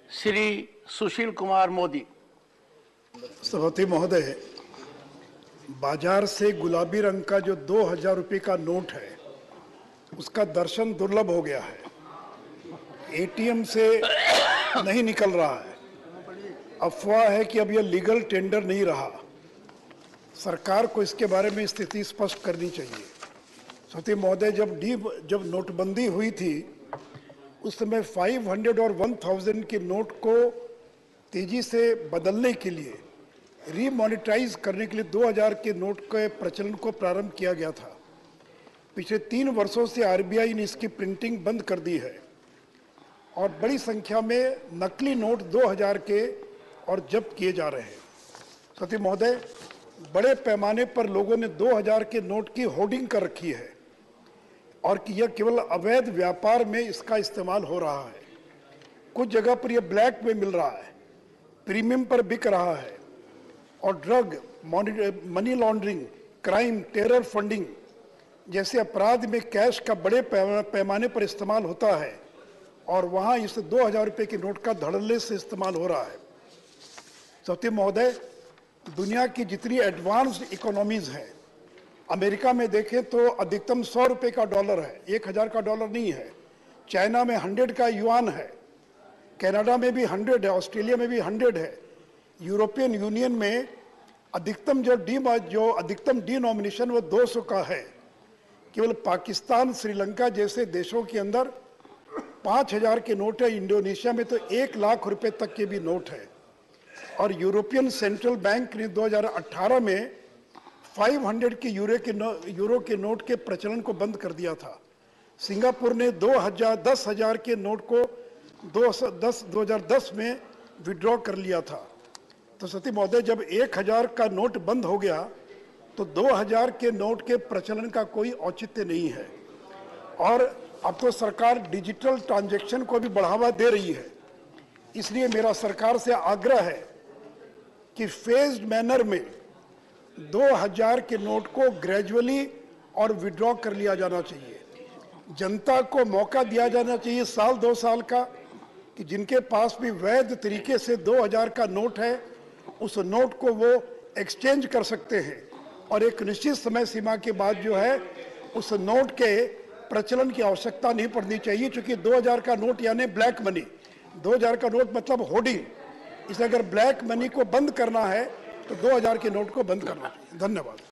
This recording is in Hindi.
श्री सुशील कुमार मोदी। सभापति महोदय, बाजार से गुलाबी रंग का जो 2000 रुपये का नोट है उसका दर्शन दुर्लभ हो गया है। एटीएम से नहीं निकल रहा है। अफवाह है कि अब यह लीगल टेंडर नहीं रहा। सरकार को इसके बारे में स्थिति स्पष्ट करनी चाहिए। सभापति महोदय, जब नोटबंदी हुई थी उस समय 500 और 1000 के नोट को तेजी से बदलने के लिए, रीमॉनिटाइज करने के लिए 2000 के नोट के प्रचलन को प्रारंभ किया गया था। पिछले 3 वर्षों से आरबीआई ने इसकी प्रिंटिंग बंद कर दी है और बड़ी संख्या में नकली नोट 2000 के और जब्त किए जा रहे हैं। सभापति महोदय, बड़े पैमाने पर लोगों ने 2000 के नोट की होर्डिंग कर रखी है और कि यह केवल अवैध व्यापार में इसका इस्तेमाल हो रहा है। कुछ जगह पर यह ब्लैक में मिल रहा है, प्रीमियम पर बिक रहा है और drug, money laundering, crime, terror funding जैसे अपराध में कैश का बड़े पैमाने पर इस्तेमाल होता है और वहाँ इस 2000 रुपये के नोट का धड़ल्ले से इस्तेमाल हो रहा है। सभापति महोदय, दुनिया की जितनी एडवांस्ड इकोनॉमीज हैं, अमेरिका में देखें तो अधिकतम 100 रुपये का डॉलर है, 1000 का डॉलर नहीं है। चाइना में 100 का युआन है, कनाडा में भी 100 है, ऑस्ट्रेलिया में भी 100 है। यूरोपियन यूनियन में अधिकतम जो अधिकतम डिनोमिनेशन वो 200 का है। केवल पाकिस्तान, श्रीलंका जैसे देशों के अंदर 5000 के नोट है। इंडोनेशिया में तो 1 लाख रुपए तक के भी नोट है। और यूरोपियन सेंट्रल बैंक ने 2018 में 500 के यूरो के नोट के प्रचलन को बंद कर दिया था। सिंगापुर ने 10,000 के नोट को 2010 में विड्रॉ कर लिया था। तो सती महोदय, जब 1000 का नोट बंद हो गया तो 2000 के नोट के प्रचलन का कोई औचित्य नहीं है। और अब तो सरकार डिजिटल ट्रांजैक्शन को भी बढ़ावा दे रही है। इसलिए मेरा सरकार से आग्रह है कि फेज्ड मैनर में 2000 के नोट को ग्रेजुअली और विड्रॉ कर लिया जाना चाहिए। जनता को मौका दिया जाना चाहिए 1-2 साल का, कि जिनके पास भी वैध तरीके से 2000 का नोट है उस नोट को वो एक्सचेंज कर सकते हैं और एक निश्चित समय सीमा के बाद जो है उस नोट के प्रचलन की आवश्यकता नहीं पड़नी चाहिए। क्योंकि 2000 का नोट यानी ब्लैक मनी, 2000 का नोट मतलब होर्डिंग। इसलिए अगर ब्लैक मनी को बंद करना है तो 2000 के नोट को बंद करना चाहिए। धन्यवाद।